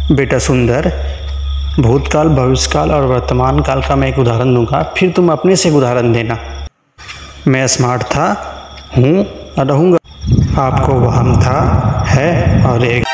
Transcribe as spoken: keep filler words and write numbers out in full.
बेटा सुंदर, भूतकाल, भविष्यकाल और वर्तमान काल का मैं एक उदाहरण दूंगा, फिर तुम अपने से एक उदाहरण देना। मैं स्मार्ट था, हूँ और रहूँगा। आपको वहम था, है और एक